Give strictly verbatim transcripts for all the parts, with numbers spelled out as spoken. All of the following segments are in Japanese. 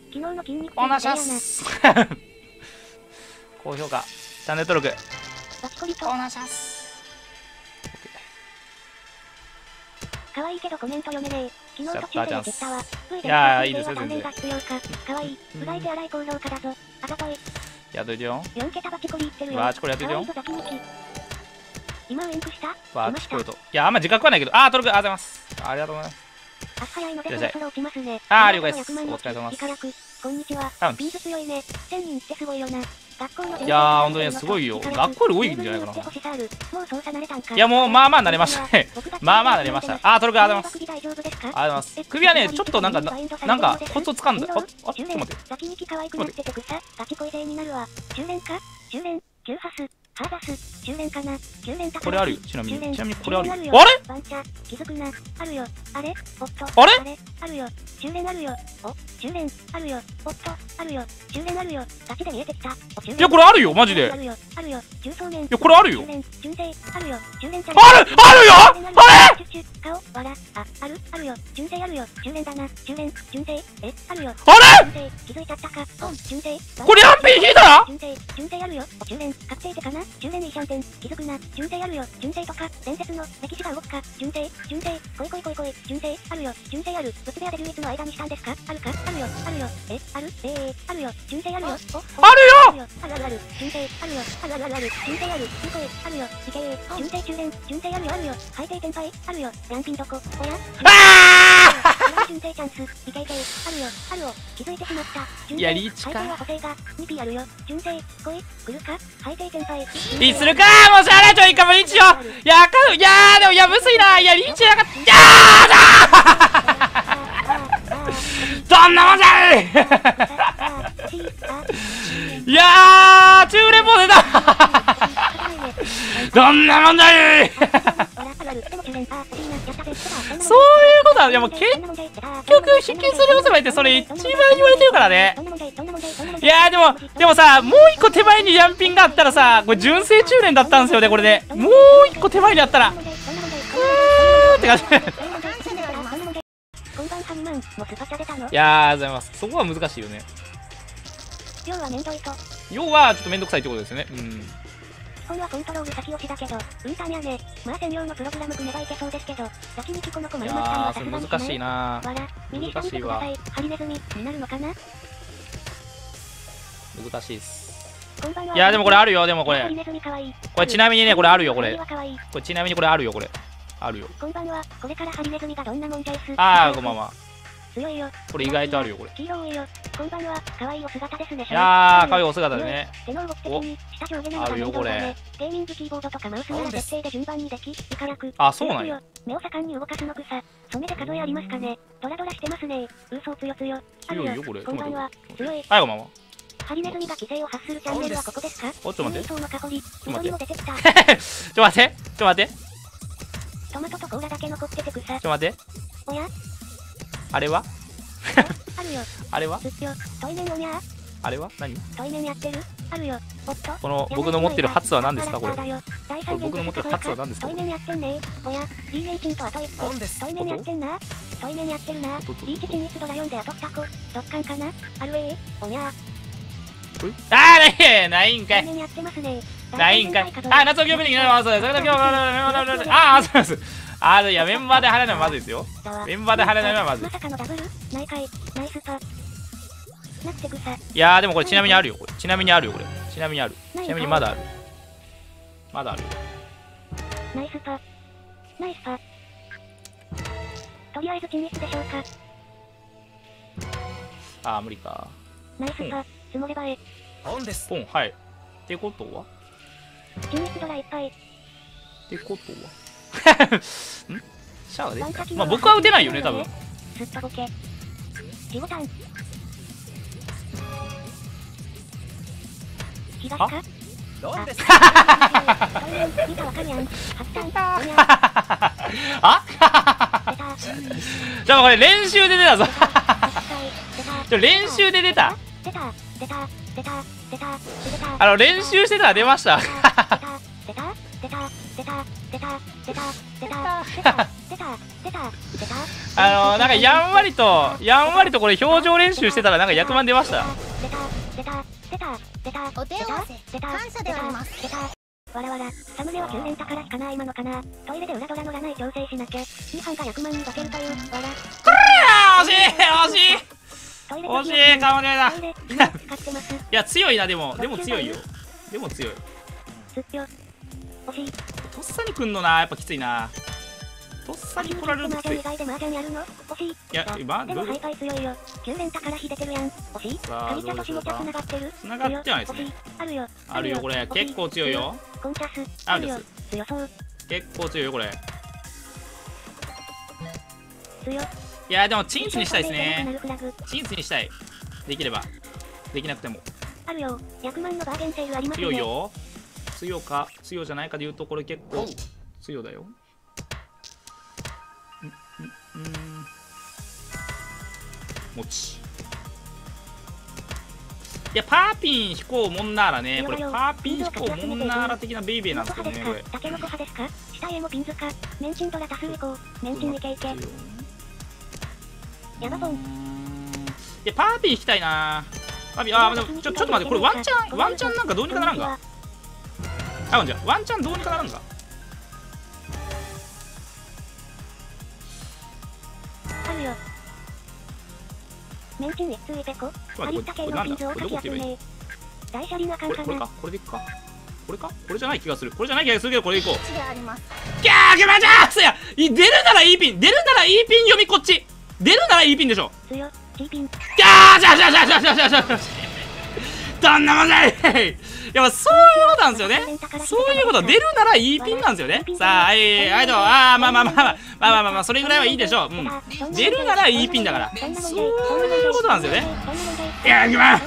昨日の筋肉おなしゃす高評価チャンネル登録バチコリとおなしゃす。 可愛いけどコメント読めねえ。昨日途中でやってたわ。 いやーいいですよ全然。 が必要か。可愛い。フライで荒い行動家だぞ。あざとい。 やっといてよ。 よん桁バチコリ言ってるよ。 バチコリやっといてよ。 今ウインクした？ バチコリと。いやあんま自覚はないけど。あー登録ありがとうございます。ありがとうございます。 朝早いのでそろそろ落ちますね。 あー了解です。お疲れ様です。 こんにちは。ビーズ強いね。せんにんってすごいよな。いやー、ほんとにすごいよ。学校より多いんじゃないかな。いや、もう、まあまあ慣れましたね。まあまあ慣れました。あー、トルクありがとうございます。ありがとうございます。首はね、ちょっとなんか、なんか、コツをつかんだ。あ、あ、ちょっと待って。ちょっと待って。これあるよ。ちなみに。ちなみにこれあるよ。あれあれあれあるよ。中連あるよ。お、中連あるよ。おっと、あるよ。中連あるよ。ガチで見えてきた。いや、これあるよ、マジで。あるよ。あるよ。中層面。いや、これあるよ。中性あるよ。中連ある。あるよあれ顔、わら、あ、あるあるよ。中性あるよ。中連だな。中連、中性、え、あるよ。あれ気づいちゃったか。おん、中性。これアンピン引いたら中性、中性あるよ。お、中連、確定手かな。中連いいシャンテン。気づくな。中性あるよ。中性とか、伝説の歴史が動くか。中性、中性、こいこいこいこい。中性あるよ。中性ある。ぶつ部屋で唯一の間にしたんですか。あるか。あるよ。あるよ。え、ある。えー、あるよ。中性あるよ。お、あるよ。あるあるある。中性あるよ。あるあるあるある。中性ある。中性あるよ。理系。中性中連。中性あるよあるよ。海底天敗あるよ。ランピンどこ。おや。ああ。中性チャンス。理系系あるよ。あるよ。気づいてしまった。いやリーチか。海底は補正が にピー あるよ。中性来い。来るか。海底天敗。リーチするか。もうしゃあないといいかもリーチよ。いやかいやーでもいやむずいな。いやリーチじゃなかった。いやーどんなもんじゃいいやー中連も出たどんなもんだいそういうことは、いやもう結局引きずり寄せばいいってそれ一番言われてるからね。いやーでも、でもさ、もう一個手前にジャンピンがあったらさ、これ純正中連だったんですよね、これで。もう一個手前にあったら。うーって感じ。いやー、ありがとうございます。そこは難しいよね。要はちょっとめんどくさいってことですよね。うん。基本はコントロール先押しだけど、うんたんやね。まあ専用のプログラム組めばいけそうですけど、先にキコの子丸まったのはさすがに難しいな。わら、右下見てください。ハリネズミになるのかな。難しいっす。いやでもこれあるよ。でもこれこれちなみにね、これあるよ。これこれちなみにこれあるよ。これあるよ。こんばんは。これからハリネズミがどんなもんです。ああ、こんばんは。強いよ。これ意外とあるよ、これ。黄色いよ。こんばんは。可愛いお姿ですね。いやー、可愛いお姿でね。手の動き的に下上下なのが面倒だね。ゲーミングキーボードとかマウスなら設定で順番にでき、いかやく。あ、そうなんや。目を盛んに動かすの草。染めで数えありますかね。ドラドラしてますね。ウソつよつよ。強いよ、これ。こんばんは。強い。はい、こんばんは。ハリネズミが規制を発するチャンネルはここですか。お、ちょっと待って。ちょっと待って。ちょっと待って。ちょっと待って。ちょっと待って。トマトとコーラだけ残ってて草。ちょっと待って。おやあれはあるよ。あれはトイメンおにゃあれは何トイメンやってるあるよ。おっとこの僕の持ってるハツは何ですかこれ。これ僕の持ってるハツは何ですか。トイメンやってんね。おやリーエイチンとあと一歩。トイメンやってんな。トイメンやってるな。リーチチニスドラヨンであと二個。どっかんかなあるえおにゃあーないんかい。ないんかい。あ、夏の記憶になります。それだけは、ああ、そうです。あー、いや、メンバーで払えないのはまずいですよ。メンバーで払えないのはまずい。いやー、でもこれちなみにあるよ。これちなみにあるよ。これちなみにある。ちなみにまだある。まだあるよ。ナイスパ。ナイスパ。とりあえずチニスでしょうか。あー、無理か。ナイスパ。積もればえ。ポンです。ポン、はい。ってことはチニスドラいっぱい。ってことはんシャワーですか。まあ僕は打てないよね、多分。すっとボケ。ジボタン。東かどんですかあじゃあこれ練習で出たぞちょ練習で出たあの練習してたら出ました出た出たあのー、なんかやんわりとやんわりとこれ表情練習してたらなんか役満出ました。 出た出た出た出たお手合わせ出た感謝であります。 出たわらわらサムネはきゅう連宝引かない今のかな。トイレで裏ドラ乗らない調整しなきゃ。に班が役満に化けるというわら。 惜しい惜しいトイレ惜しいかもねだ。 トイレ今使ってます。 いや強いな。でもでも強いよ。でも強い。 すっぴょ惜しい。 とっさに来んのなやっぱきついな。とっさに来られるときつい。い以外で麻雀やるの惜しい。 や今でもハイパイ強いよ。きゅう連宝引出てるやん惜しい。 さあカリチャとしもちゃ繋がってる。 繋がってはないですね。 惜しいあるよあるよこれ結構強いよ。 コンチャスあるです強そう結構強いよこれ。 強いやでもチンスにしたいですね。 なるフラグチンスにしたい。できればできなくてもあるよ役満のバーゲンセールありますね。 強いよ。強か強じゃないかで言うとこれ結構強だよ。うんうんもちいやパーピン引こうもんならねこれパーピン引こうもんなら的なベイベーなんですけどねこれ。 タケノコ派ですか。下へもピンズかメンチンドラ多数行こう。メンチンいけいけヤマポン。 いやパーピン引きたいな。パーピンあーでもちょちょっと待ってこれワンチャンワンチャンなんかどうにかならんが。あじゃワンチャンどうにかならんが。 あるよメンチン一通イペコパリッタ系のピンズを書きやすね。大車輪あかんかな。 これかこれでいくかこれかこれじゃない気がするこれじゃない気がするけどこれでいこう。 であります。 キャーキャーキャーすや出るならいいピン出るならいいピン読みこっち出るならいいピンでしょ。 強 T ピンキャーじゃじゃじゃじゃじゃじゃじゃどんなもんじゃいやっぱそういうことなんですよね。そういうこと出るならいいピンなんですよね。さあはいはいどうあーまあまあまあまあまあまあまあまあそれぐらいはいいでしょう。うん出るならいいピンだからそういうことなんですよね。いやーきま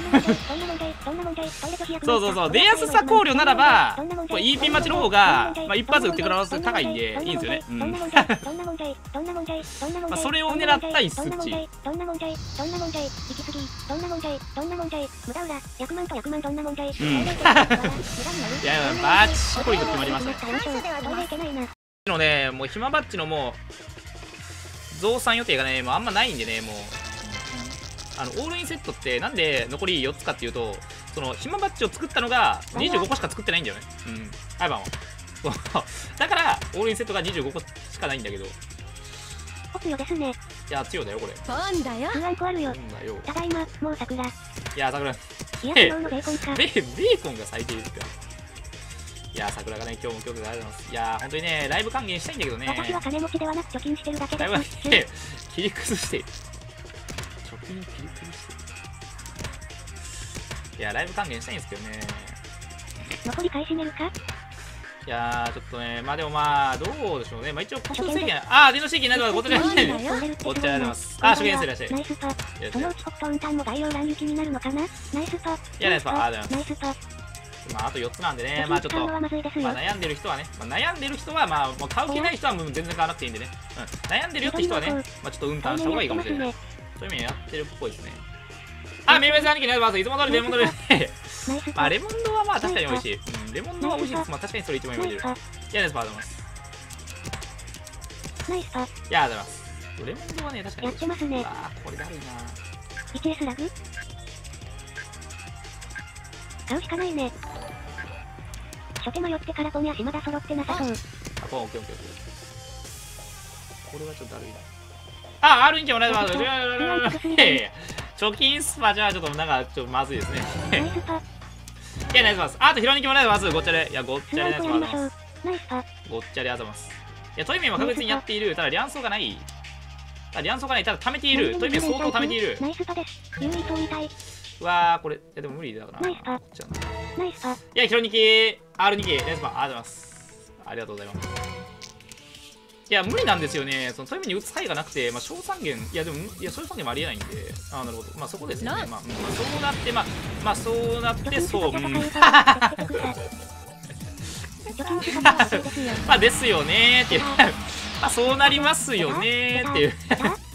そうそうそう出やすさ考慮ならばこれいいピン待ちの方がまあ一発打ってくる可能性高いんでいいんですよね。うんまあそれを狙ったいっすっち。 どんなもんじゃいどんなもんじゃい行き過ぎどんなもんじゃいどんなもんじゃい無駄裏役満と役満どんなもんじゃい。うんいやバッチコリと決まりましたね。 感謝ではないけないな。 のねもう暇バッチのもう増産予定がねもうあんまないんでねもうあのオールインセットってなんで残りよっつかっていうとその暇バッチを作ったのがにじゅうごこしか作ってないんだよね。うんアイバンはそうだからオールインセットがにじゅうごこしかないんだけどお強ですね。 いや強いだよこれ。 そうだよ。 不安個あるよ。 なんだよただいまもう桜。いいや桜や昨日のベーコンか。 ベベーコンが咲いているってか。いや桜がね今日も今日でありがとうございます。いや本当にねライブ還元したいんだけどね。 私は金持ちではなく貯金してるだけライブはです。 ね切り崩している貯金を切り崩している。いやライブ還元したいんですけどね。 残り買い占めるか。 いやーちょっとねまあでもまあどうでしょうね。まあ一応個数制限ああ電動制限ないのはごっちゃになってる。ごっちゃになってます。あ初見生いらっしゃい。 ナイスパ。そのうち北東運転も概要欄行きになるのかな。ナイスパ。 いやナイスパありがとうございナイスパ。 ます。まああとよっつなんでねまあちょっとまあ悩んでる人はね、まあ、悩んでる人はまあもう買う気ない人はもう全然買わなくていいんでね、うん、悩んでるよって人はねまあちょっと運転した方がいいかもしれない。そういう意味やってるっぽいですね。あメイメイさん兄貴のやつますいつも通りレモンドでまあレモンドはまあ確かに美味しい、うん、レモンドは美味しいです。まあ確かにそれ一番美味しいです。いやナイスパありがとうございます。 ナイスパ。 いやありがとうございます。レモンドはね確かにやってますね。 あこれだるいな。 いちエス ラグ買うしかないね。初手迷ってからポンや島田揃ってなさそう。 あポンオッケーオッケーオッケー。これはちょっとだるいな。あ、あるんじゃないですか。貯金スパじゃあちょっとなんかちょっとまずいですね。 ナイスパ。 いやナイスパス。あとヒロニキもナイスパス。ごっちゃれ。いやごっちゃれナイスパス。 ナイスパ。 ごっちゃれあざます。いやトイメンは確実にやっている。ただリャンソーがない。ただリャンソーがない。ただ貯めている。トイメン相当貯めている。 ナイスパです。優位そうみたい。 うわーこれいやでも無理だからな。 ナイスパ。ナイスパ。いやヒロニキ アールに 系ナイスパありがとうございます。ありがとうございます。いや無理なんですよね。そのトイメンに打つ際がなくてまあ小三元いやでもいやそういう三元もありえないんで。ああなるほど。まあそこですよね。まあ、まあ、そうなってまあまあそうなってそう。まあですよねーっていうまあそうなりますよねーっていう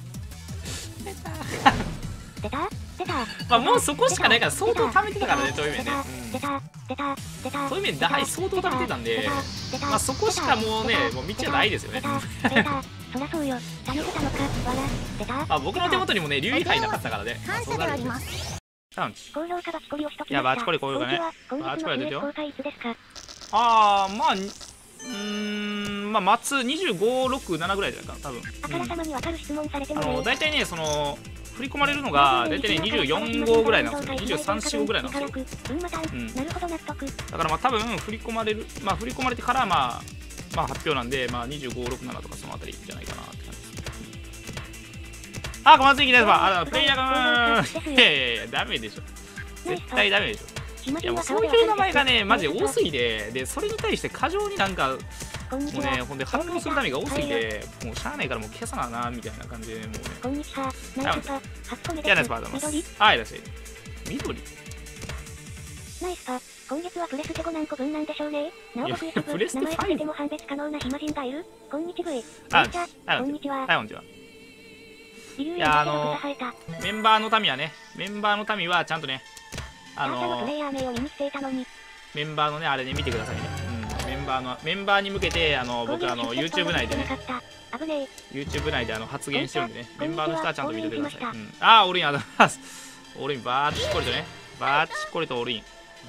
まあもうそこしかないから相当貯めてたからねトイメンね。トイメン大相当貯めてたんでまあそこしかもうねもう道はないですよね。 そらそうよ。貯めてたのか。わら。出た。 あ、僕の手元にもね、竜位杯なかったからね。 感謝であります。高評価バチコリをしときました。 いや、バチコリ高評価ね。 バチコリ出てるよ。公開いつですか？ あー、まあ、うーん、まあ、末にじゅうご、ろく、ななぐらいじゃないかな、多分。 あからさまに分かる質問されてもね。 あの、大体ね、その、振り込まれるのが、大体ね、にじゅうよん号ぐらいなんですよ。にじゅうさん、よん号ぐらいなんですよ。うん。 なるほど、納得。 だからまあ、多分振り込まれる、まあ、振り込まれてから、まあ、まあ、発表なんで、まあ、にじゅうご、ろく、ななとかそのあたりじゃないかなって感じです。あ、小松行きですわ。あ、プレイヤーくん。いやいやいや、ダメでしょ。絶対ダメでしょ。いやもうそういう名前がね、マジ多すぎて、で、それに対して過剰になんか、もうね、ほんで反応するためが多すぎて、もうしゃあないからもう消さなな、みたいな感じで、もうね。 こんにちは。ナイスパ。 いや、ナイスパーだます。はい、だし。緑ナイスパ。今月はプレステご何個分なんでしょうね。なお僕一部、名前つけても判別可能な暇人がいる。こんにちは。 あ、 こんにちは。 はい、こんにちは。いや、あのー、メンバーの民はね、メンバーの民はちゃんとね、あのー、メンバーのね、あれね、見てくださいね。うん、メンバーの、メンバーに向けて、あのー、僕、あの、YouTube 内でね、YouTube 内であの発言してるんでね、メンバーの人はちゃんと見ててください。うん、あー、オールイン、ありがとうございます。オールイン、バーッチコリとね、バーッチコリとオールイン。うん。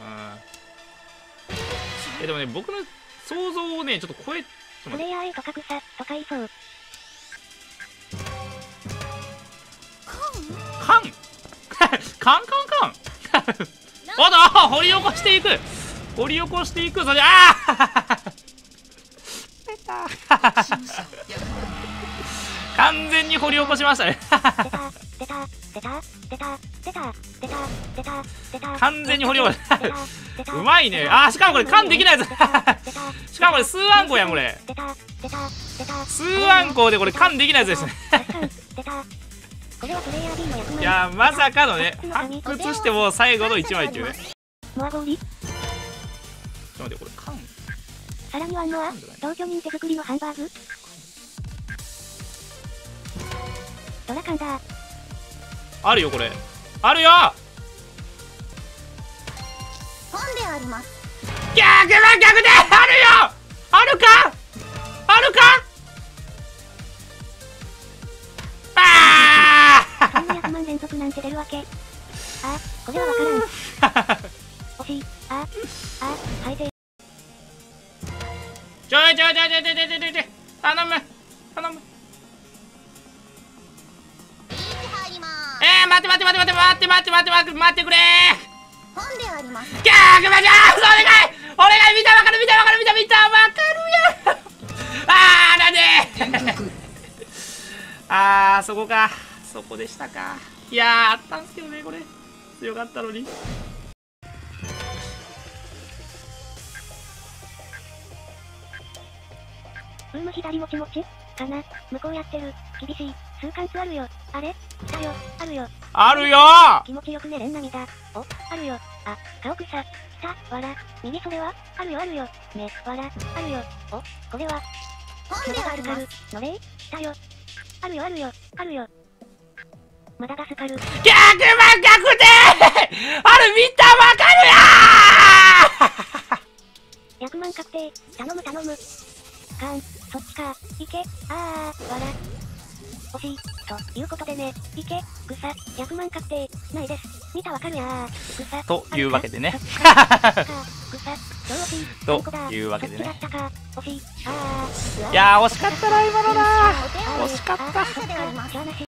え、でもね、僕の想像をね、ちょっと超え、 プレイヤーと格差とかいそう。 カンカンカンカンおっと掘り起こしていく掘り起こしていくそれああ出た完全に掘り起こしましたね完全に掘り起こしたうまいねあーしかもこれ缶できないやつしかもこれ数あんこやんこれ数あんこでこれ缶できないやつですねいやまさかのね発掘しても最後のいちまいっていうねモアゴーリちょっと待ってこれ缶さらにワンモア同居人手作りのハンバーグドラカンだあるよこれあるよ本であります逆は逆であるよあるかあるかさんびゃくまん連続なんて出るわけ。あ、これはわからん。惜しい。あ、あ、はいで。 ちょいちょいちょいちょいちょいちょいちょいちょい頼む頼む。えー、待って待って待って待って待って待って待って待って待ってくれー。 本であります。 ギャーグマジャーお願いお願い見たわかる見たわかる見た見たわかるやんあーなんであーそこかそこでしたかいやーあったんすけどねこれ強かったのにウーム左もちもちかな向こうやってる厳しい数貫あるよあれ来たよあるよあるよ気持ちよく寝れん涙おあるよあ顔草来たわら右それはあるよあるよねわらあるよおこれは本であるかるのれい来たよあるよあるよあるよマダガスカル逆マ逆転ある見たわかるやーひゃくまん確定頼む頼むカーンそっちかいけあーわら惜しいということでねいけ草ひゃくまん確定ないです見たわかるやー草というわけでねというわけでねいやー惜しかったな今のな惜しかった